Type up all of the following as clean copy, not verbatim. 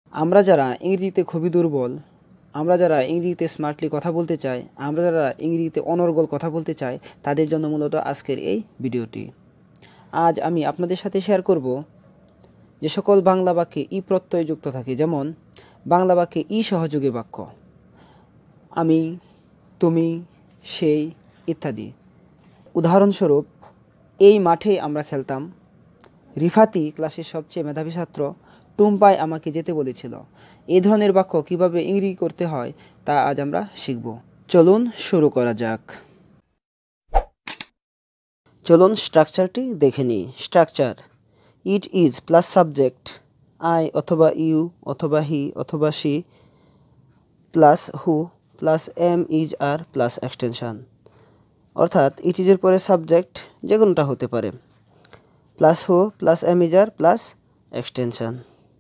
আমরা যারা ইংরেজিতে খুবই দুর্বল, আমরা যারা ইংরেজিতে স্মার্টলি কথা বলতে চাই, আমরা যারা ইংরেজিতে অনর্গল কথা বলতে চাই, তাদের জন্য মূলত আজকের এই ভিডিওটি। আজ আমি আপনাদের সাথে শেয়ার করব যে সকল বাংলা বাক্যে ই প্রত্যয় যুক্ত থাকে, যেমন বাংলা বাক্যে ই সহযোগী বাক্য আমি, তুমি, সেই ইত্যাদি। উদাহরণস্বরূপ, এই মাঠেই আমরা খেলতাম, রিফাতি ক্লাসের সবচেয়ে মেধাবী ছাত্র, টুম্পাই আমাকে যেতে বলেছিল। এই ধরনের বাক্য কিভাবে ইংরেজি করতে হয় তা আজ আমরা শিখব। চলুন শুরু করা যাক। চলুন স্ট্রাকচারটি দেখে নিই। Structure: it is plus subject I অথবা ইউ অথবা হি অথবা she plus who plus am is are plus extension. অর্থাৎ ইট ইজের পরে সাবজেক্ট যে কোনোটা হতে পারে, plus who plus am is are plus extension.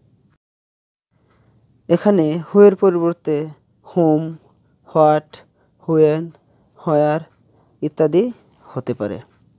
এখানে হুয়ের পরিবর্তে হোম, হোয়াট, হুয়েন, হোয়ার ইত্যাদি হতে পারে।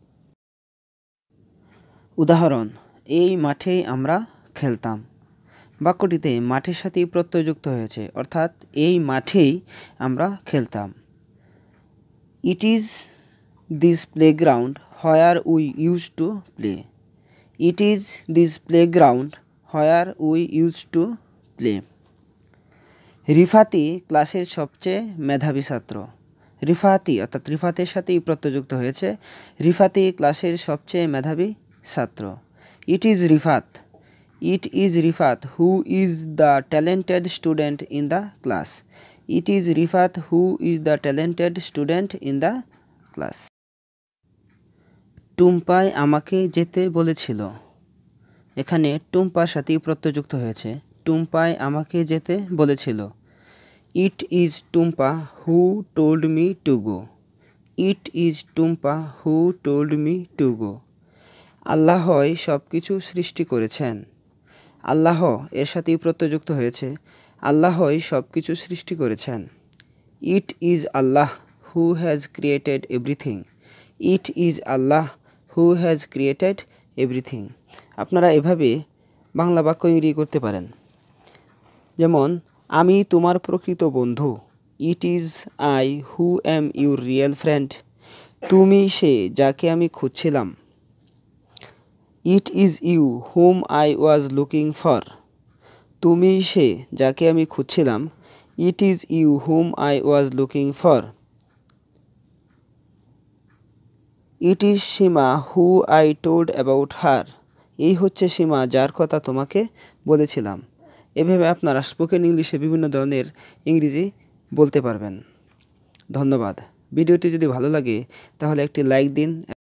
উদাহরণ: এই মাঠেই আমরা খেলতাম। বাক্যটিতে মাঠের সাথেই প্রত্যয় যুক্ত হয়েছে, অর্থাৎ এই মাঠেই আমরা খেলতাম। It is this playground where we use to play. It is this playground where we use to play. রিফাতি ক্লাসের সবচেয়ে মেধাবী ছাত্র। রিফাতি অর্থাৎ রিফাতের সাথেই প্রত্যয়যুক্ত হয়েছে। রিফাতি ক্লাসের সবচেয়ে মেধাবী ছাত্র। It is Rifat. It is Rifat who is the talented student in the class. It is Rifat who is the talented student in the class. টুম্পাই আমাকে যেতে বলেছিল। এখানে টুম্পার সাথেই প্রত্যয়যুক্ত হয়েছে। টুম্পাই আমাকে যেতে বলেছিল। It is Tumpa who told me to go. It is Tumpa who told me to go. আল্লাহই সব কিছু সৃষ্টি করেছেন। আল্লাহ এর সাথেই প্রত্যয়যুক্ত হয়েছে। আল্লাহই সব কিছু সৃষ্টি করেছেন। It is Allah who has created everything. It is Allah who has created everything. আপনারা এভাবে বাংলা বাক্য ইংরেজি করতে পারেন। যেমন, আমি তোমার প্রকৃত বন্ধু। It is I who am your real friend. তুমি সে যাকে আমি খুঁজছিলাম। It is you whom I was looking for. তুমি সে যাকে আমি খুঁজছিলাম। It is you whom I was looking for. It is Seema who I told about her. এই হচ্ছে সীমা যার কথা তোমাকে বলেছিলাম। এভাবে আপনারা স্পোকেন ইংলিশে বিভিন্ন ধরনের ইংরেজি বলতে পারবেন। ধন্যবাদ। ভিডিওটি যদি ভালো লাগে তাহলে একটি লাইক দিন।